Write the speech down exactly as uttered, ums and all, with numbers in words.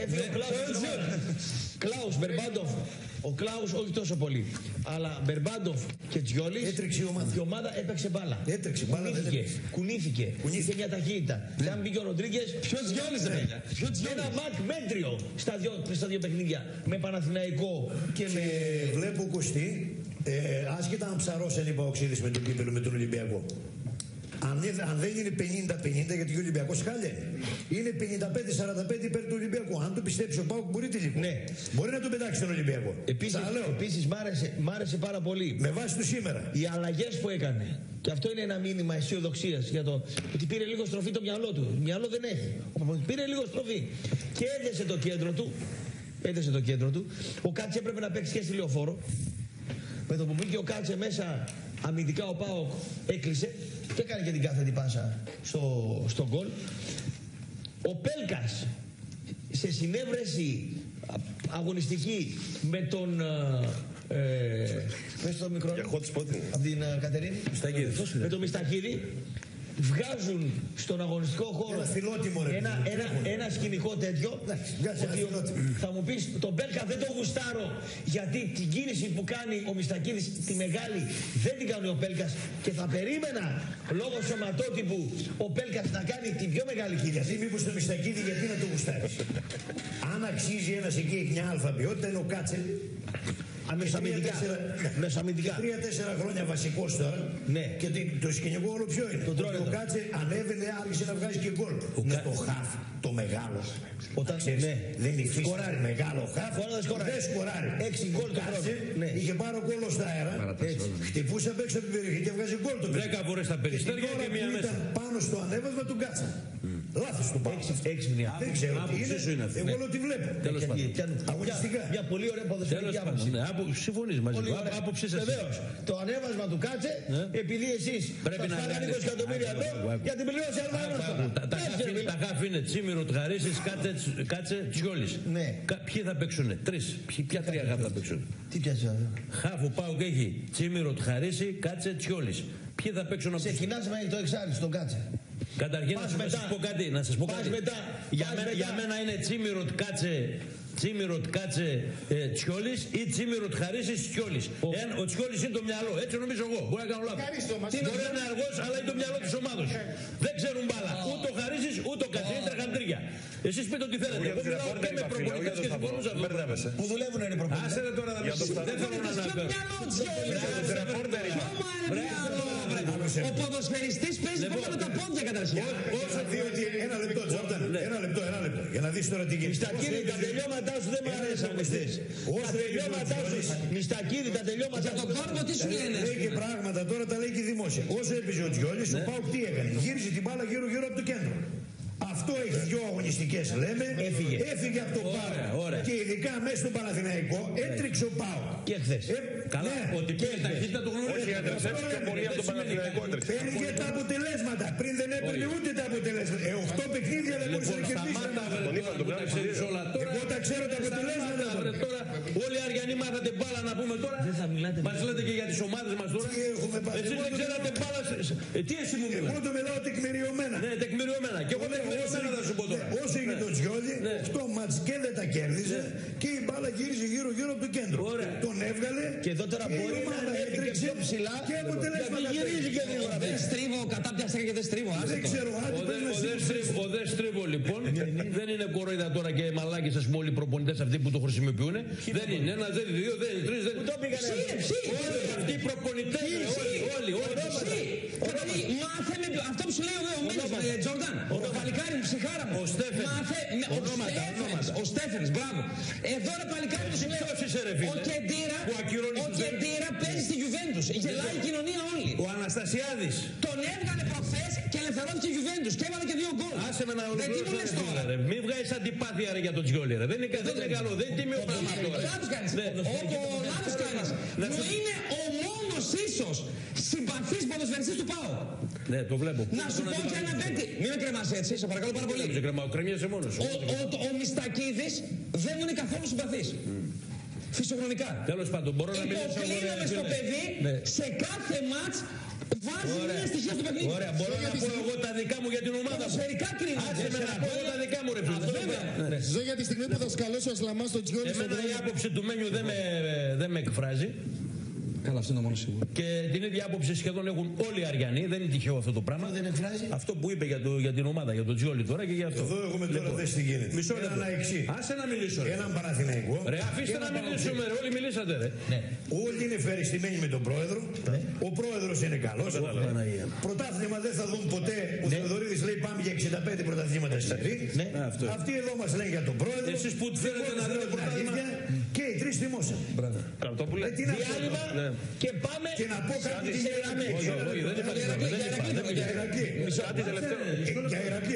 Έφυγε ο Κλάους Μπερμπάντοφ. Ο Κλάους όχι τόσο πολύ. Αλλά Μπερμπάντοφ και Τζιόλης. Έτρεξε η ομάδα. Η ομάδα έπαιξε μπάλα. Έτρεξε μπάλα. Κουνήθηκε. Κουνήθηκε. Είχε μια ταχύτητα. Και αν μπήκε ο Ροντρίγκες. Ποιο Τζιόλης δεν Με ένα μακ μέτριο στα δύο, στα δύο παιχνίδια. Με Παναθηναϊκό και, και με. Βλέπω Κωστή, ε, άσχετα αν ψαρώσαν οι Παοξίδες με τον κύπελο με τον Ολυμπιακό. Αν, αν δεν είναι πενήντα πενήντα, γιατί ο Ολυμπιακός χάλια είναι πενήντα πέντε σαράντα πέντε υπέρ του Ολυμπιακού. Αν το πιστέψει ο Πάουκ, μπορεί τελικό. Ναι. Μπορεί να το πετάξει τον Ολυμπιακό. Επίσης, επίσης μ' άρεσε, μ' άρεσε πάρα πολύ. Με βάση του σήμερα. Οι αλλαγές που έκανε. Και αυτό είναι ένα μήνυμα αισιοδοξίας για το ότι πήρε λίγο στροφή το μυαλό του. Μυαλό δεν έχει. Πήρε λίγο στροφή. Και έδεσε το κέντρο του. Έδεσε το κέντρο του. Ο Κάτσε έπρεπε να παίξει και στη Λεωφόρο. Με το που μπήκε ο Κάτσε μέσα, αμυντικά ο Πάοκ έκλεισε. Και έκανε και την κάθετη πάσα στο, στο γκολ. Ο Πέλκας σε συνέβρεση αγωνιστική με τον ε, μες στο μικρό από την uh, Κατερίνη με τον Μιστακίδη βγάζουν στον αγωνιστικό χώρο ένα, φιλότιμο, ρε, ένα, ένα, ένα σκηνικό τέτοιο. Θα μου πεις τον Πέλκα δεν το γουστάρω γιατί την κίνηση που κάνει ο Μιστακίδης τη μεγάλη δεν την κάνει ο Πέλκας και θα περίμενα λόγω σωματότυπου ο Πέλκας να κάνει την πιο μεγάλη κίνηση. Γιατί μήπως το Μιστακίδη γιατί να το γουστάρεις. Αν αξίζει ένας εκεί έχει μια αλφα ποιότητα είναι ο Κάτσε. Αμεσαμυντικά. Μεσαμυντικά. Τρία-τέσσερα χρόνια βασικός τώρα. Ναι. Και το σκηνικό όλο ποιο είναι. Τον το Κάτσε ανέβαινε, άρχισε να βγάζει και γκολ. Με το χαφ, το μεγάλο. Όταν ξέρεις, ναι. δεν υφίσταται μεγάλο χαφ. Δεν σκοράρει. Έξι γκολ το Κάτσε, ναι. Είχε πάρει ο γκολ στα αέρα. Χτυπούσε απ' έξω από την περιοχή και βγάζει γκολ. Δέκα φορές τα περιστέρια και μία μέσα. Πάνω στο ανέβασμα του Κάτσα. Λάθος του πάω. Έξυπνη. Δεν ξέρω τι είναι. Εγώ όλο τι βλέπω. Τέλος πάντων. Αγωνιστικά. Μια πολύ ωραία ποδοσφαιρική άποψη. Συμφωνείς μαζί μου. Άποψη σας. Βεβαίως. Το ανέβασμα του Κάτσε, επειδή εσείς πρέπει να κάνετε είκοσι εκατομμύρια ευρώ για την πληρώση Αλβανός. Τα χάφ είναι Τσίμηρο, Τγαρίσης, Κάτσε, Τσιόλης. Ποιοι θα παίξουνε. Τρεις. Ποια τρία χάφ θα παίξουνε. Τι πιάσε. Χάφ ο Πάουκ έχει Τσίμηρο, Τγαρίση, Κάτσε, Τσιόλης. Ποιοι θα παίξουν. Ξεκινάς με το εξάρι στον Κάτσε. Καταρχήν να σας πω κάτι, να σας πω κάτι. Μετά, για, μένα, για μένα είναι Τσίμηρο, Κάτσε, Τσίμηρο, Κάτσε, ε, Τσιόλης ή Τσίμηρο, Χαρίσης, Τσιόλης. Ο, ο Τσιόλης είναι το μυαλό, έτσι νομίζω εγώ. Μπορεί να κάνω λάθος. Μπορεί να είναι αργός, αλλά είναι το μυαλό της ομάδος. Δεν ξέρουν μπάλα. Ούτε ο Χαρίσης, ούτε ο Κάτσε. Είναι τραχαντρίγια. Εσείς πείτε ό,τι θέλετε. Εγώ μιλάω και με προπονητές και συμφωνώ σε αυτό. Που δουλεύουν είναι προπονητές. Άσε τώρα να μην δεν θέλω να αναφέρω. Ο ποδοσφαιριστής παίζει πάντα με τα πόδια καταρχήν. Όσο διότι ένα λεπτό, Τζόρνταν, ένα λεπτό, ένα λεπτό. Για να δεις τώρα τι γίνεται. Μιστακίδη, τα τελειώματά σου δεν μου αρέσουν. Τα τελειώματά σου, Μιστακίδη, τα τελειώματά σου. Για τον κόρπο τι σου λένε. Λέει και πράγματα τώρα τα λέει και δημόσια. Όσο έπαιζε ο Τζιόλης, ο Πάουκ τι έκανε. Γύρισε την μπάλα γύρω-γύρω από το κέντρο. Αυτό έχει δυο αγωνιστικές λέμε. Έφυγε. Έφυγε από το Πάουκ. Και ειδικά μέσα στο Παναθηναϊκό έτριξε ο Πάουκ. Και χθες. Καλά, ότι πήρε ταχύτητα του γνωρίζει. Όχι, έτρεξε πιο πολύ από τον Παναθηναϊκό. Παίρνει τα αποτελέσματα. Πριν δεν έπαιρνε ούτε τα αποτελέσματα. Ε, οχτώ παιχνίδια δεν μπορούσε να κερδίσει. Εγώ τα ξέρω τα αποτελέσματα. Όλοι οι Αριανοί μάθατε μπάλα να πούμε τώρα. Μας λέτε και για τις ομάδες μας τώρα. Εσείς δεν ξέρατε μπάλα. Τι εσύ μου μιλάς. Εγώ το μιλάω τεκμηριωμένα. Ναι, τεκμηριωμένα. Και εγώ τεκμηριωμένα θα σου πω τώρα. Όσο είχε το Τζιόλι, οκτώ μάτς και δεν τα κέρδισε και η μπάλα γύριζε γύρω-γύρω από το κέντρο. Τον έβγαλε. Και εδώ τώρα μπορεί να ανέβει και πιο ψηλά και αποτελέσματα γυρίζει και γρήγορα. Δεν στρίβω, κατάπιαστα και δεν στρίβω. Δεν ξέρω, ο δε στρίβο λοιπόν δεν είναι κοροϊδά τώρα και μαλάκες ας πούμε όλοι οι προπονητές αυτοί που το χρησιμοποιούν. Δεν είναι ένα, δεν είναι δύο, δεν είναι τρεις, δεν είναι. Όλοι αυτοί οι προπονητές, όλοι, όλοι. Μάθε με αυτό που σου λέει ο Μέλος, Τζόρνταν, το παλικάρι μου, ψυχάρα μου. Ο Στέφενς. Μάθε, ο Στέφενς, μπράβο. Εδώ ρε παλικάρι μου σου λέει, ο Κεντήρα, ο Κεντήρα παίζει στη Γιουβέντους. Γελάει η κοινωνία όλη. Ο Αναστασιάδης. Τον έβγαλε προχθές και ελευθερώθηκε η Γιουβέντους και έβαλε και δύο γκολ. Άσε με να Δεν τι μου λες τώρα. Μην βγάζεις αντιπάθεια ρε για τον Τζιόλι ρε. Δεν είναι καλό, δεν είναι τίμιο πράγμα τώρα. Λάθος κάνεις. Όπου λάθος κάνεις. Μου είναι ο μόνος ίσως συμπαθής ποδοσφαιριστής του ΠΑΟ. Ναι, το βλέπω. Να σου πω και ένα παίκτη. Μην με κρεμάς έτσι, σε παρακαλώ πάρα πολύ. Δεν κρεμάω, κρεμιέσαι μόνος σου. Ο Μιστακίδης δεν μου είναι καθόλου συμπαθής. Φυσιογνωμικά. Τέλος πάντων, μπορώ να μιλήσω. Υποκλίνομαι στο παιδί σε κάθε μάτς Βάζει μια στοιχεία στο παιχνίδι. Ωραία, μπορώ να πω εγώ τα δικά μου για την ομάδα μου. Ποδοσφαιρικά κρίνεται. Άσε με να πω εγώ τα δικά μου, ρε φίλε. Ζω για τη στιγμή που θα σκαλώσει ο Ασλαμάς στον Τζιόλι. Εμένα η άποψη του Μένιου δεν με, δεν με εκφράζει. Καλά, αυτό είναι το μόνο σίγουρο. Και την ίδια άποψη σχεδόν έχουν όλοι οι Αριανοί. Δεν είναι τυχαίο αυτό το πράγμα. Δεν εκφράζει. Αυτό που είπε για, το, για την ομάδα, για τον Τζιόλι τώρα και για αυτό. Εδώ έχουμε τώρα Λοιπόν, δες τι γίνεται. Μισό λεπτό. Έναν αεξί. Άσε να μιλήσω. Ρε, Έναν Παναθηναϊκό. ρε αφήστε να μιλήσουμε, ρε. Όλοι μιλήσατε, ρε. Ναι. Όλοι είναι ευχαριστημένοι με τον πρόεδρο. Ο πρόεδρος είναι καλός. Πρωτάθλημα δεν θα δουν ποτέ. Ο Θεοδωρίδης λέει πάμε για εξήντα πέντε πρωταθλήματα στη σειρή. Αυτοί εδώ μας λένε για τον πρόεδρο. Εσείς που θέλετε να δείτε πρωτάθλημα. Και οι τρεις θυμώσαν. Πρωτόπουλε. Διάλειμμα και πάμε Και να πω κάτι σε γραμμές. Όχι, όχι, δεν είπα. για Ηρακλή.